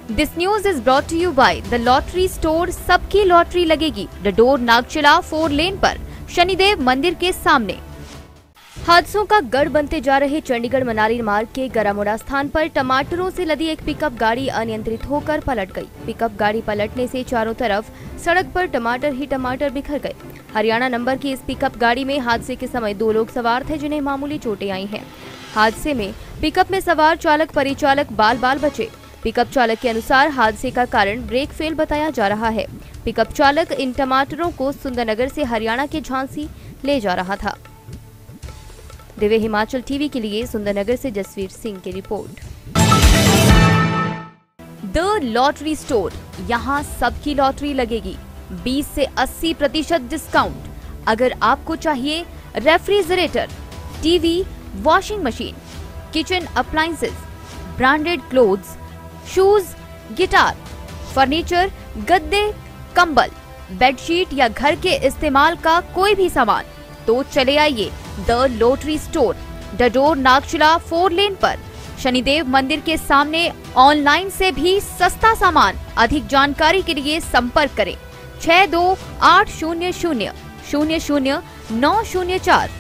This news is brought to you by the lottery store. सबकी lottery लगेगी। Dador Nagchala 4 lane पर शनिदेव मंदिर के सामने। हादसों का गढ़ बनते जा रहे चंडीगढ़ मनाली मार्ग के गरामुड़ा स्थान पर टमाटरों से लदी एक पिकअप गाड़ी अनियंत्रित होकर पलट गई। पिकअप गाड़ी पलटने से चारों तरफ सड़क पर टमाटर ही टमाटर बिखर गए। हरियाणा नंबर की इस पिकअप गाड़ी में हादसे के समय 2 लोग सवार थे जिन्हें मामूली चोटें आई हैं। हादसे में पिकअप में सवार चालक परिचालक बाल बचे। पिकअप चालक के अनुसार हादसे का कारण ब्रेक फेल बताया जा रहा है। पिकअप चालक इन टमाटरों को सुंदरनगर से हरियाणा के झांसी ले जा रहा था। दिव्य हिमाचल टीवी के लिए सुंदरनगर से जसवीर सिंह की रिपोर्ट। द लॉटरी स्टोर, यहाँ सबकी लॉटरी लगेगी। 20 से 80% डिस्काउंट। अगर आपको चाहिए refrigerator, TV, washing machine, kitchen appliances, branded clothes, shoes, guitar, furniture, गद्दे, कंबल, बेडशीट या घर के इस्तेमाल का कोई भी सामान, तो चले आइए the lottery store, Dador Nagchala 4 lane पर शनिदेव मंदिर के सामने। ऑनलाइन से भी सस्ता सामान। अधिक जानकारी के लिए संपर्क करें 6280000904।